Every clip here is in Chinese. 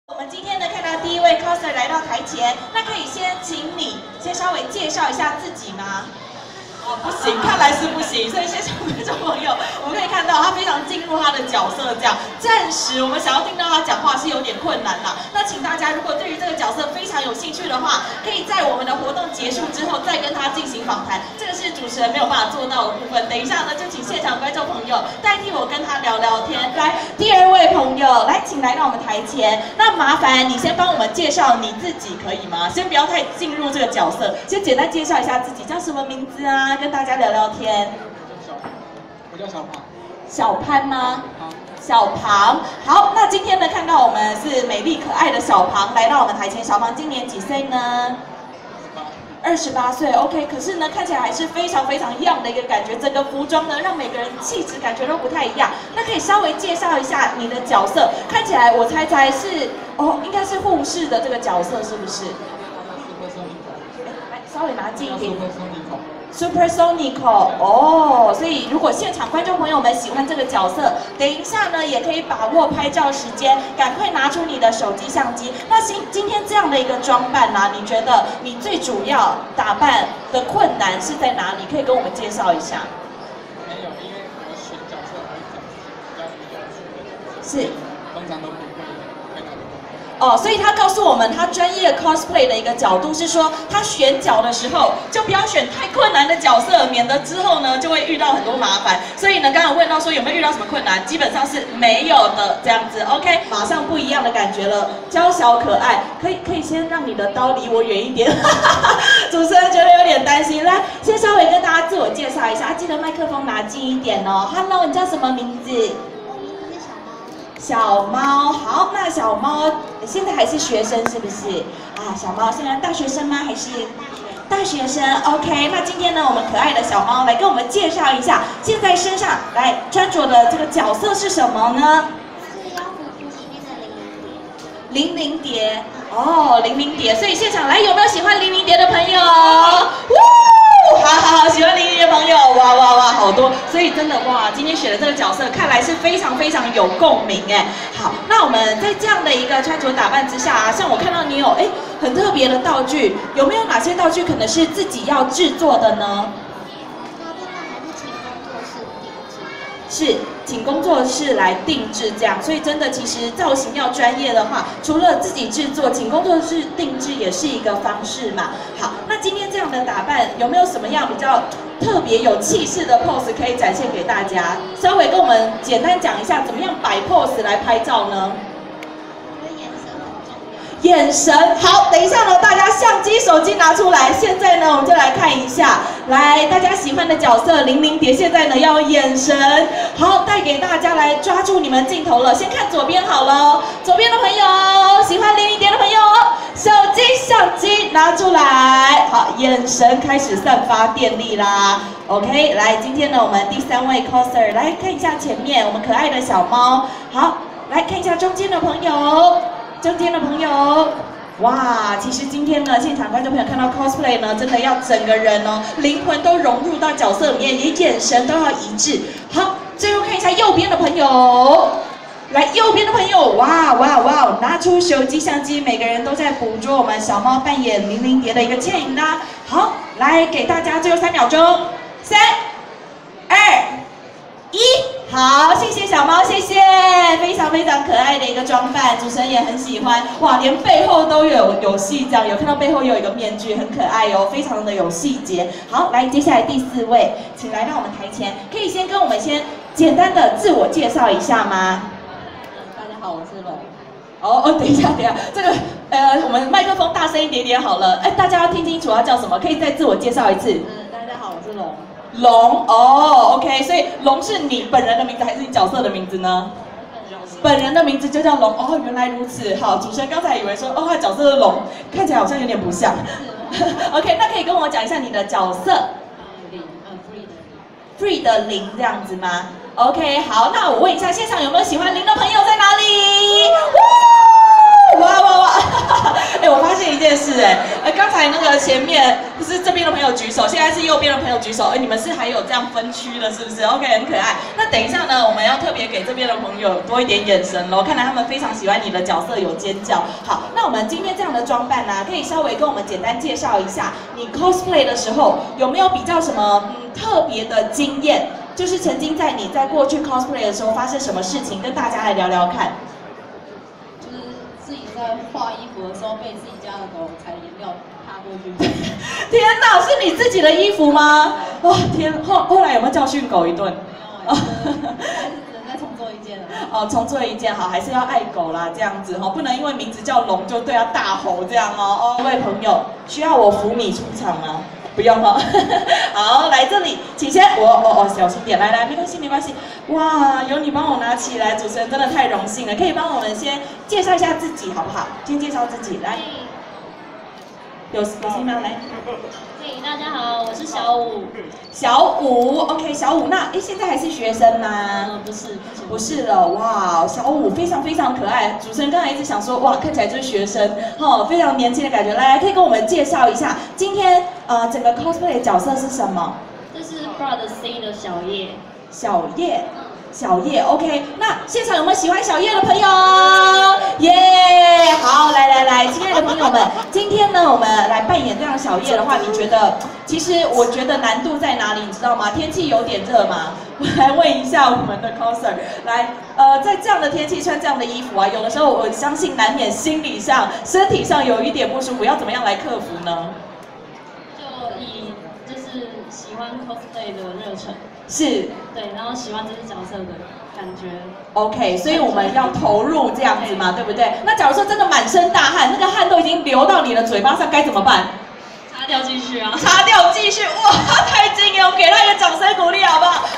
我们今天呢看到第一位 coser 来到台前，那可以先请你先稍微介绍一下自己吗？哦，不行，看来是不行，所以现场观众朋友，我们可以看到他非常进入他的角色，这样暂时我们想要听到他讲话是有点困难啦。那请大家如果对于这个角色非常有兴趣的话，可以在我们的活动结束之后再跟他进行访谈，这个是主持人没有办法做到的部分。等一下呢，就请现场观众朋友代替我跟他聊聊天。来，第二位朋友，来，请来到我们台前。那麻烦你先帮我们介绍你自己，可以吗？先不要太进入这个角色，先简单介绍一下自己，叫什么名字啊？跟大家聊聊天。 我叫小庞。 小潘吗？小庞。好，那今天呢，看到我们是美丽可爱的小庞来到我们台前。小庞今年几岁呢？28岁 ，OK， 可是呢，看起来还是非常非常样的一个感觉，整个服装呢，让每个人气质感觉都不太一样。那可以稍微介绍一下你的角色，看起来我猜是哦，应该是护士的这个角色是不是？来，稍微拿近一点。Supersonic 哦，所以如果现场观众朋友们喜欢这个角色，等一下呢也可以把握拍照时间，赶快拿出你的手机相机。那今天这样的一个装扮啊，你觉得你最主要打扮的困难是在哪里？可以跟我们介绍一下。 没有，因为我选角色还是比较是， 通常都不会太难。 哦，所以他告诉我们，他专业 cosplay 的一个角度是说，他选角的时候就不要选太困难的角色，免得之后呢就会遇到很多麻烦。所以呢，刚刚问到说有没有遇到什么困难，基本上是没有的这样子。OK， 马上不一样的感觉了，娇小可爱。可以先让你的刀离我远一点，主持人觉得有点担心。来，先稍微跟大家自我介绍一下，记得麦克风拿近一点哦。Hello， 你叫什么名字？小猫，好，那小猫现在还是学生是不是？啊，小猫现在大学生吗？还是大学生 ？OK， 那今天呢，我们可爱的小猫来跟我们介绍一下，现在身上来穿着的这个角色是什么呢？ 是妖狐图里面的零零蝶。哦，零零蝶，所以现场来有没有喜欢零零蝶的朋友？好，喜欢零零蝶的朋友，哇，好多，所以真的哇，今天选的这个角色看来是非常非常有共鸣哎。好，那我们在这样的一个穿着打扮之下啊，像我看到你有很特别的道具，有没有哪些道具可能是自己要制作的呢？是，请工作室来定制这样，所以真的其实造型要专业的话，除了自己制作，请工作室定制也是一个方式嘛。好，那今天这样的打扮有没有什么样比较特别有气势的 pose 可以展现给大家？稍微跟我们简单讲一下，怎么样摆 pose 来拍照呢？眼神好，等一下呢，大家相机、手机拿出来。现在呢，我们就来看一下，来大家喜欢的角色零零蝶，现在呢要眼神好，带给大家来抓住你们镜头了。先看左边好了，左边的朋友，喜欢零零蝶的朋友，手机、相机拿出来，好，眼神开始散发电力啦。OK， 来，今天呢，我们第3位 coser 来看一下前面我们可爱的小猫，好，来看一下中间的朋友。中间的朋友，哇，其实今天呢，现场观众朋友看到 cosplay 呢，真的要整个人哦，灵魂都融入到角色里面，连眼神都要一致。好，最后看一下右边的朋友，来，右边的朋友，哇，拿出手机相机，每个人都在捕捉我们小猫扮演零零蝶的一个倩影啦。好，来给大家最后3秒钟，3、2、1。好，谢谢小猫，谢谢，非常非常可爱的一个装扮，主持人也很喜欢，哇，连背后都有戏，这样有看到背后有一个面具，很可爱哦，非常的有细节。好，来，接下来第4位，请来到我们台前，可以先跟我们先简单的自我介绍一下吗？ 大家好，我是龙。 等一下，这个我们麦克风大声一点点好了，大家要听清楚要叫什么，可以再自我介绍一次。 大家好，我是龙。 龙哦 ，OK， 所以龙是你本人的名字还是你角色的名字呢？本人的名字就叫龙哦，原来如此。好，主持人刚才以为说他角色是龙，看起来好像有点不像。OK， 那可以跟我讲一下你的角色？free 的零这样子吗 ？OK， 好，那我问一下现场有没有喜欢零的朋友在哪里？哇！ 哎，我发现一件事，刚才那个前面是这边的朋友举手，现在是右边的朋友举手，哎，你们是还有这样分区的，是不是 ？OK， 很可爱。那等一下呢，我们要特别给这边的朋友多一点眼神喽，看来他们非常喜欢你的角色，有尖叫。好，那我们今天这样的装扮呢，可以稍微跟我们简单介绍一下，你 cosplay 的时候有没有比较什么特别的经验？就是曾经你在过去 cosplay 的时候发生什么事情，跟大家来聊聊看。 就是自己在画衣服的时候被自己家的狗踩颜料踏过去。 天哪，是你自己的衣服吗？哇、天，后来有没有教训狗一顿？ 没有还是只能再重做一件了。 哦，重做一件好，还是要爱狗啦，这样子哈，不能因为名字叫龙就对它大吼这样哦。各位朋友，需要我扶你出场吗？不用哦。好，来这里，请先，小心点，来，没关系没关系。哇，有你帮我拿起来，主持人真的太荣幸了。可以帮我们先介绍一下自己好不好？先介绍自己，来。有声吗？来。 嘿，大家好，我是小五。 小五 ，OK， 小五，那现在还是学生吗？不是了，哇，小五非常非常可爱。主持人刚才一直想说，哇，看起来就是学生，非常年轻的感觉。来，可以跟我们介绍一下今天整个 cosplay 的角色是什么？ 这是 Prod C 的小叶。 小叶 ，OK， 那现场有没有喜欢小叶的朋友？耶、好，来，亲爱的朋友们，今天呢，我们来扮演这样小叶的话，你觉得，其实我觉得难度在哪里，你知道吗？天气有点热嘛，我来问一下我们的 coser， 来，在这样的天气穿这样的衣服啊，有的时候我相信难免心理上、身体上有一点不舒服，要怎么样来克服呢？ 就是喜欢 cosplay 的热忱。 是， 对，然后喜欢这只角色的感觉。 OK， 所以我们要投入这样子嘛，对不对？那假如说真的满身大汗，那个汗都已经流到你的嘴巴上，该怎么办？ 擦掉继续啊！ 擦掉继续，哇，太惊艳！我给他一个掌声鼓励，好不好？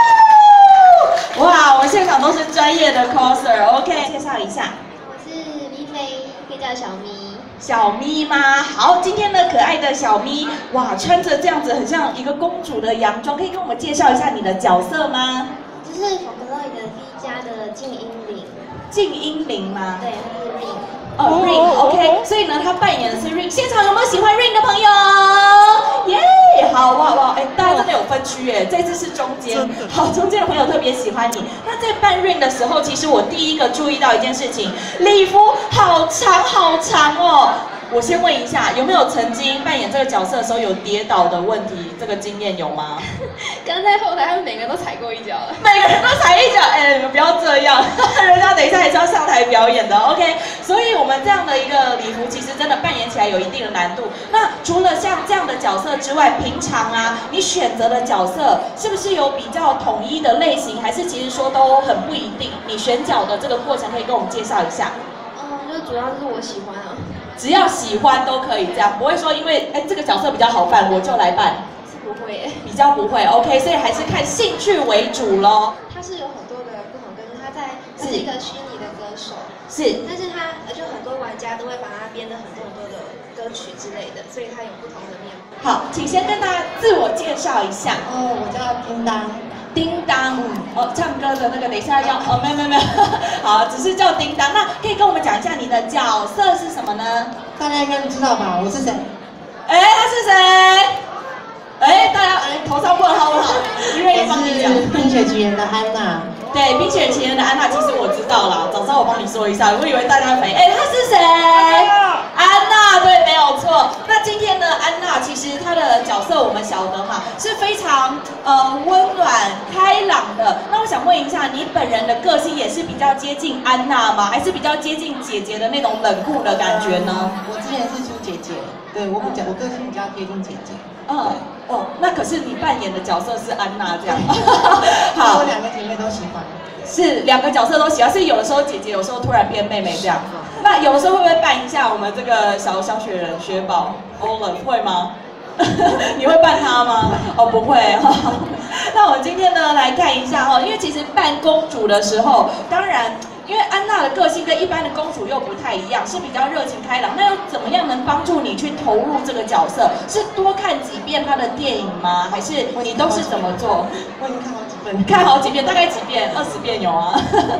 哇，我们现场都是专业的 coser，OK， 介绍一下。 我是李飞，可以叫小咪。 小咪吗？好，今天的可爱的小咪，哇，穿着这样子很像一个公主的洋装，可以跟我们介绍一下你的角色吗？ 这是冯格洛伊的 V 家的静音铃。 静音铃吗？ 对，它是 Ring。 哦 ，Ring，OK， 所以呢，他扮演的是 Ring。现场有没有喜欢 Ring 的朋友？耶，好哇，哎，大家真的有分区耶，这次是中间，好，中间的朋友特别喜欢你。那在扮 Ring 的时候，其实我第一个注意到一件事情，礼服好长哦。我先问一下，有没有曾经扮演这个角色的时候有跌倒的问题？这个经验有吗？ 刚在后台，他们每个人都踩过一脚了。 每个人都踩一脚，哎，你们不要这样，人家等一下还是要上台表演的 ，OK？ 所以我们这样的一个礼服，其实真的扮演起来有一定的难度。那除了像这样的角色之外，平常啊，你选择的角色是不是有比较统一的类型，还是其实说都很不一定？你选角的这个过程可以跟我们介绍一下。 就主要是我喜欢啊。 只要喜欢都可以这样，不会说因为这个角色比较好扮，我就来扮。 是不会耶， 比较不会 ，OK， 所以还是看兴趣为主咯。 他是有很多的不同歌手，他是一个虚拟的歌手， 是， 但是他就很多玩家都会把他编了很多的歌曲之类的，所以他有不同的面貌。 好，请先跟大家自我介绍一下。 我叫叮当。 叮当，唱歌的那个，等一下要，没有，好，只是叫叮当。那可以跟我们讲一下你的角色是什么呢？ 大家应该知道吧？我是谁？ 哎，他是谁？哎，大家头上问好不好？不愿意帮你讲。 《冰雪奇缘》的安娜。 对，《冰雪奇缘》的安娜，其实我知道啦，早上我帮你说一下，我以为大家会，她是谁？安娜，对，没有错。那今天呢，安娜其实她的角色我们晓得嘛，是非常温暖开朗的。那我想问一下，你本人的个性也是比较接近安娜吗？还是比较接近姐姐的那种冷酷的感觉呢？ 我之前是出姐姐，对我个性比较接近姐姐。 那可是你扮演的角色是安娜这样。 好，我2个姐妹都喜欢。 是2个角色都喜欢，所以有的时候姐姐，有时候突然变妹妹这样。那有的时候会不会扮一下我们这个小雪人雪宝欧了，会吗？你会扮她吗？不会。那我们今天呢来看一下因为其实扮公主的时候，当然。因为安娜的个性跟一般的公主又不太一样，是比较热情开朗。那又怎么样能帮助你去投入这个角色？是多看几遍她的电影吗？还是你都是怎么做？ 我已经看好几遍。 看好几遍，大概几遍？20遍有啊。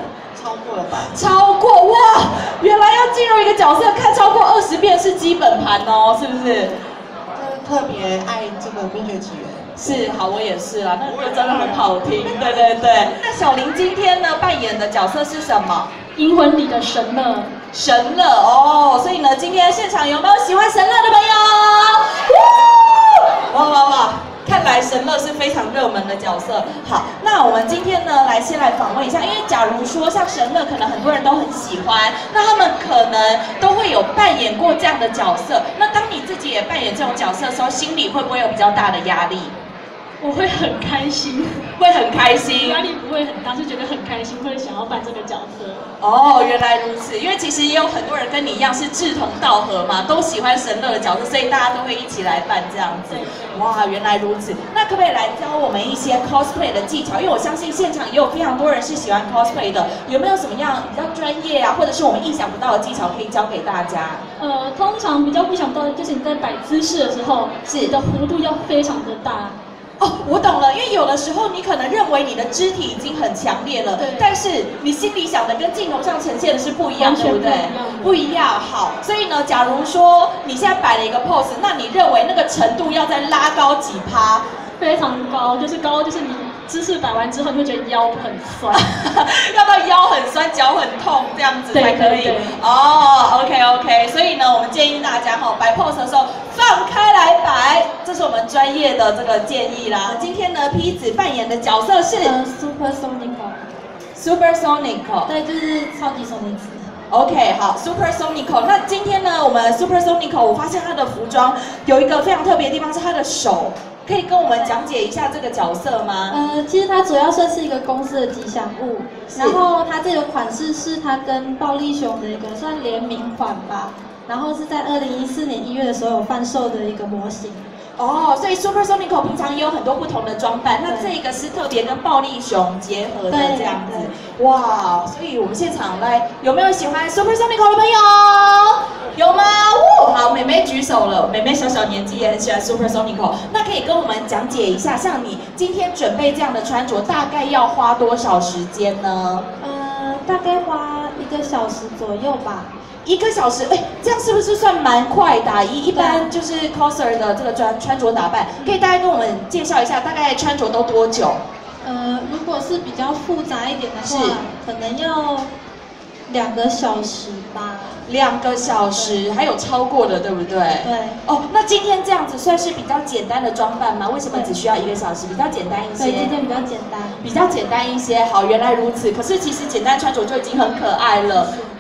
超过了吧？ 超过哇！原来要进入一个角色，看超过20遍是基本盘哦，是不是？ 特别爱这个《冰雪奇缘》。 是，好，我也是啦，那个歌真的很好听，对对对。那小林今天呢扮演的角色是什么？ 银魂里的神乐。 神乐哦，所以呢，今天现场有没有喜欢神乐的朋友？哇哇哇！看来神乐是非常热门的角色。好，那我们今天呢，先来访问一下，因为假如说像神乐，可能很多人都很喜欢，那他们可能都会有扮演过这样的角色。那当你自己也扮演这种角色的时候，心里会不会有比较大的压力？ 我会很开心， 会很开心， 压力不会很大，是觉得很开心，会想要扮这个角色。 哦，原来如此，因为其实也有很多人跟你一样是志同道合嘛，都喜欢神乐的角色，所以大家都会一起来扮这样子。哇，原来如此，那可不可以来教我们一些 cosplay 的技巧？因为我相信现场也有非常多人是喜欢 cosplay 的，有没有什么样比较专业啊，或者是我们意想不到的技巧可以教给大家？ 通常比较不想到的就是你在摆姿势的时候，你的弧度要非常的大。 哦，我懂了，因为有的时候你可能认为你的肢体已经很强烈了，但是你心里想的跟镜头上呈现的是不一样，对不对？不一样。好，所以呢，假如说你现在摆了一个 pose， 那你认为那个程度要再拉高几趴？ 非常高，就是你姿势摆完之后，你会觉得腰很酸， 要到腰很酸、脚很痛这样子才可以。哦 ，OK， 所以呢，我们建议大家摆 pose 的时候放开来摆，这是我们专业的这个建议啦。今天呢，P 子扮演的角色是 Super Sonic， 对，就是超级 Sonic。 OK， 好 ，Super Sonic。那今天呢，我们 Super Sonic， 我发现他的服装有一个非常特别的地方是他的手。可以跟我们讲解一下这个角色吗？ 其实它主要算是一个公司的吉祥物，然后它这个款式是它跟暴力熊的一个算联名款吧，然后是在2014年1月的时候有贩售的一个模型。 哦，所以 Super Sonic 平常也有很多不同的装扮，那这个是特别跟暴力熊结合的这样子。哇，所以我们现场来，有没有喜欢 Super Sonic 的朋友？有吗？好，妹妹举手了，妹妹小年纪也很喜欢 Super Sonic， 那可以跟我们讲解一下，像你今天准备这样的穿着，大概要花多少时间呢？ 大概花1个小时左右吧。 1个小时，这样是不是算蛮快的？一般就是 coser 的这个穿着打扮，可以大概跟我们介绍一下，大概穿着都多久？ 如果是比较复杂一点的话，可能要2个小时吧。 2个小时，还有超过的，对不对？ 对。 哦，那今天这样子算是比较简单的装扮吗？为什么只需要1个小时？比较简单一些。 对，今天比较简单。 比较简单一些。好，原来如此。可是其实简单穿着就已经很可爱了。